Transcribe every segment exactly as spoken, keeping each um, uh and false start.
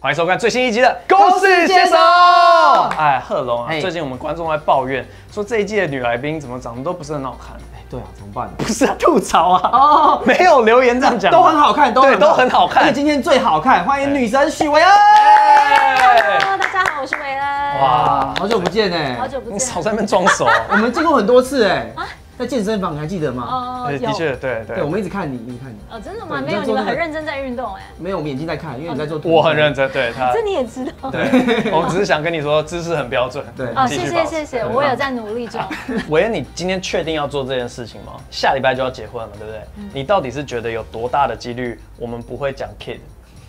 欢迎收看最新一集的《公事先手》。哎，贺龙啊，最近我们观众在抱怨说这一季的女来宾怎么长得都不是很好看。哎， 对啊，怎么办？ 不是啊，吐槽啊。哦，没有留言这样讲， 都很好看，都对，都很好看。 而且今天最好看，欢迎女神许维恩。 Hello， 大家好，我是维恩。 哇，好久不见哎， 好久不见。 你少在那边装熟。 我们见过很多次哎。在健身房，你还记得吗？ 哦， 的确，对对。 对，我们一直看你，一直看你。 哦，真的吗？没有，你们很认真在运动哎。 没有，我们眼睛在看，因为你在做。 我很认真，对他。 这你也知道。 对，我只是想跟你说，姿势很标准。 对。 哦，谢谢谢谢，我有在努力中。 维恩，你今天确定要做这件事情吗？下礼拜就要结婚了嘛，对不对？你到底是觉得有多大的几率我们不会讲 kid？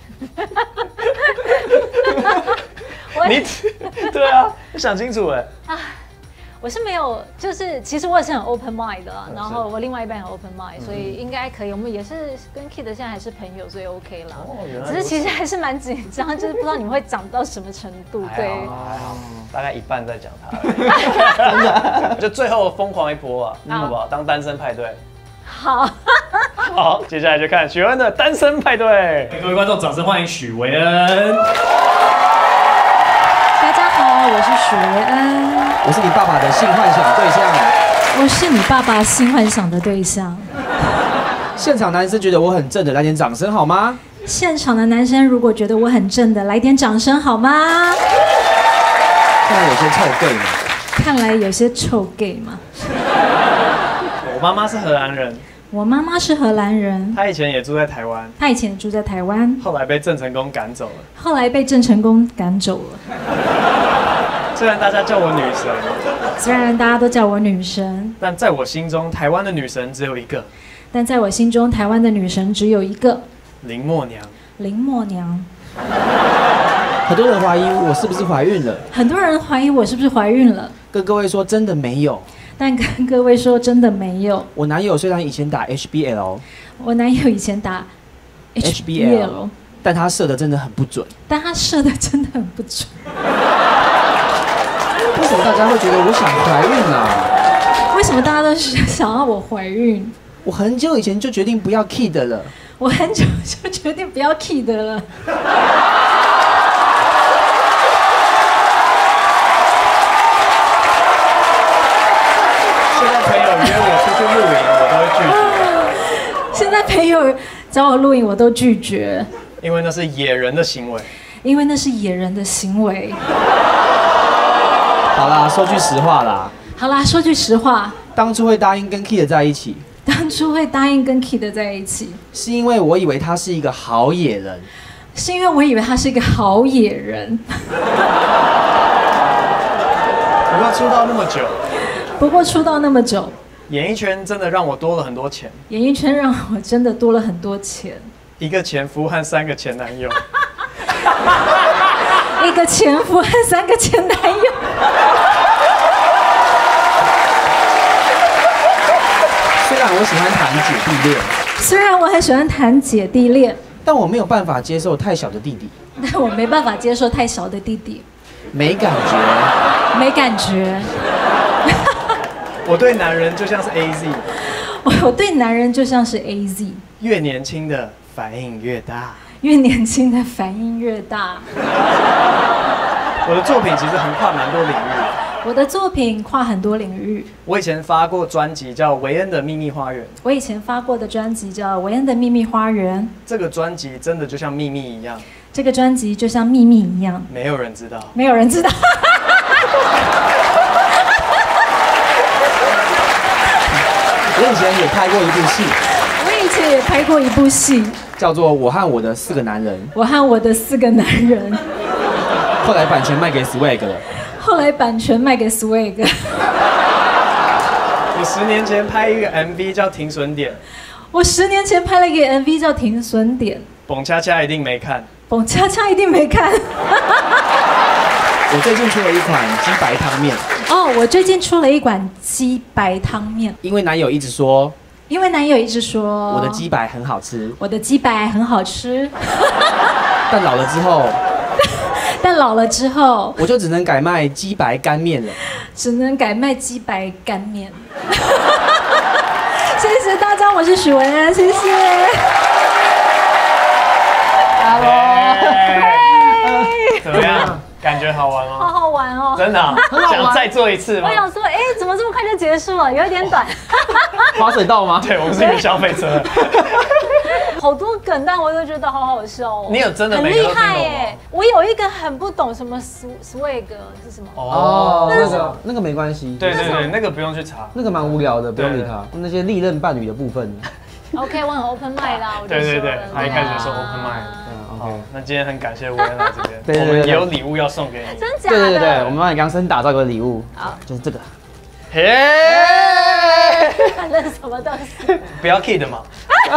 你对啊，你想清楚哎。 我是没有，就是其实我也是很 open mind 的啦，然后我另外一半很 open mind， 所以应该可以。我们也是跟 Kid 现在还是朋友，所以 OK 啦。哦，只是其实还是蛮紧张，就是不知道你们会长到什么程度。对， 大概一半在讲他，真的。就最后疯狂一波啊，好不好？当单身派对。 好。 好，接下来就看许恩的单身派对。各位观众，掌声欢迎许维恩。 大家好，我是许维恩。 我是你爸爸的性幻想对象。 我是你爸爸性幻想的对象。 现场男生觉得我很正的，来点掌声好吗？ 现场的男生如果觉得我很正的，来点掌声好吗？ 看来有些臭 gay 嘛。 看来有些臭 gay 嘛。 我妈妈是荷兰人。 我妈妈是荷兰人。 她以前也住在台湾。 她以前住在台湾。 后来被郑成功赶走了。 后来被郑成功赶走了。 虽然大家叫我女神， 虽然大家都叫我女神， 但在我心中，台湾的女神只有一个。 但在我心中，台湾的女神只有一个。 林默娘。 林默娘。 很多人怀疑我是不是怀孕了。 很多人怀疑我是不是怀孕了。 跟各位说，真的没有。 但跟各位说，真的没有。 我男友虽然以前打 H B L， 我男友以前打 H B L， 但他射的真的很不准。 但他射的真的很不准。 为什么大家会觉得我想怀孕啊？ 为什么大家都想要我怀孕？ 我很久以前就决定不要 kid 了。 我很久就决定不要 kid 了。 现在朋友约我出去露营，我都会拒绝。 现在朋友找我录影，我都拒绝。 因为那是野人的行为。 因为那是野人的行为。 好啦，说句实话啦。 好啦，说句实话。 当初会答应跟 Kid 在一起。 当初会答应跟 Kid 在一起， 是因为我以为他是一个好野人。 是因为我以为他是一个好野人。 不过出道那么久。 不过出道那么久。 演艺圈真的让我多了很多钱。 演艺圈让我真的多了很多钱。 一个前夫和三个前男友。 一个前夫和三个前男友。 虽然我喜欢谈姐弟恋， 虽然我很喜欢谈姐弟恋， 但我没有办法接受太小的弟弟。 但我没办法接受太小的弟弟。 没感觉。 没感觉。 我对男人就像是 A Z。 我我对男人就像是 A Z。 越年轻的反应越大。 越年轻的反应越大。 我的作品其实横跨蛮多领域。 我的作品跨很多领域。 我以前发过专辑叫《维恩的秘密花园》。 我以前发过的专辑叫《维恩的秘密花园》。 这个专辑真的就像秘密一样。 这个专辑就像秘密一样。 没有人知道。 没有人知道。 我以前也拍过一部戏。 我以前也拍过一部戏。 叫做《我和我的四个男人》。 我和我的四个男人。 后来版权卖给 Swag 了。 后来版权卖给 Swag。 我十年前拍一个 M V 叫《停损点》。 我十年前拍了一个 M V 叫《停损点》。 蹦恰恰一定没看。 蹦恰恰一定没看。 我最近出了一款鸡白汤面。 哦，我最近出了一款鸡白汤面。 因为男友一直说。 因为男友一直说我的鸡白很好吃。 我的鸡白很好吃。 但老了之后。 但老了之后， 我就只能改卖鸡白干面了。 只能改卖鸡白干面。谢谢大家，我是许维恩，谢谢。 Hello。 怎么样？感觉好玩好吗？ 好玩哦！ 真的啊，想再做一次吗我？想说，哎，怎么这么快就结束了？有一点短。 滑水道吗？ 对，我们是云消费车。 好多梗，但我都觉得好好笑哦。 你有真的很厉每个都听懂吗害耶！我有一个很不懂什么 swag 是什么？ 哦， 那是那个那个没关系， 对对对，那个不用去查。 那个蛮无聊的，不用理对他。那些历任伴侣的部分， OK， 我很 open mind 啦，我就对对对说了他一开始就说对啊 open mind 嗯好 ，OK。， 那今天很感谢维恩来这边， 对对对我们也有礼物要送给你。 真假的？ 对对对，我们帮你量身打造一个礼物， 好就是这个。 嘿， 反正什么都是。 不要 kid 嘛。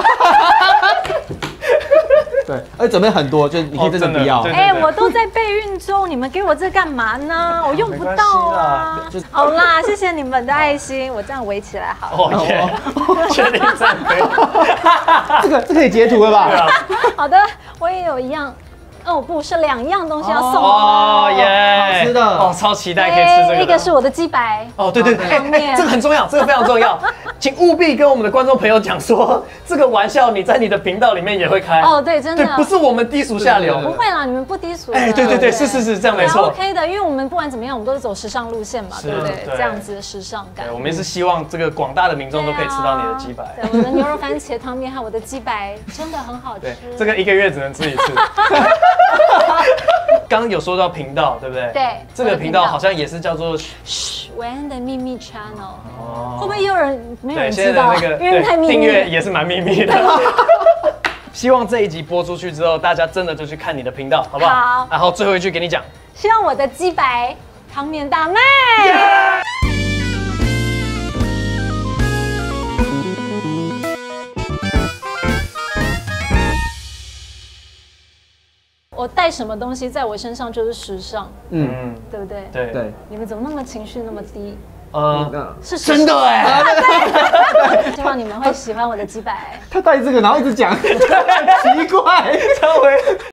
对，而且准备很多，就是你可以真的不要哦。真的哎，我都在备孕中，你们给我这干嘛呢？我用不到啊没关系啦。 好啦，谢谢你们的爱心，我这样围起来好了。 哦耶，确定这样可以？ 这个这可以截图了对吧？ 啊。 好的，我也有一样。哦，不是两样东西要送哦耶， 好吃的哦，超期待可以吃这个。 一个是我的鸡白。 哦，对对对， 汤面哎这个很重要，这个非常重要，请务必跟我们的观众朋友讲说，这个玩笑你在你的频道里面也会开。 哦，对，真的对，不是我们低俗下流对对对。 不会啦，你们不低俗的。 哎，对对对，是是是，这样没对啊错。 ，OK 的，因为我们不管怎么样，我们都是走时尚路线嘛， 是对不对？ 对这样子的时尚感对，。我们也是希望这个广大的民众都可以吃到你的鸡排。 对啊，对我的牛肉番茄汤面和我的鸡白真的很好吃对。，这个一个月只能吃一次。刚刚有说到频道，对不对？ 对这个频道好像也是叫做嘘，韦恩的秘密 channel， 哦会不会也有人没有对， 人知道？ 现在的那个因为太秘密订阅了。 也是蛮秘密的。希望这一集播出去之后，大家真的就去看你的频道，好不好？ 好然后最后一句给你讲， 希望我的鸡白汤面大卖。我带什么东西在我身上就是时尚， 嗯， 嗯， 对不对？ 对对， 你们怎么那么情绪那么低？ 呃， 那是时真的哎， 希望你们会喜欢我的鸡白。 他带这个，然后一直讲，奇怪。 稍微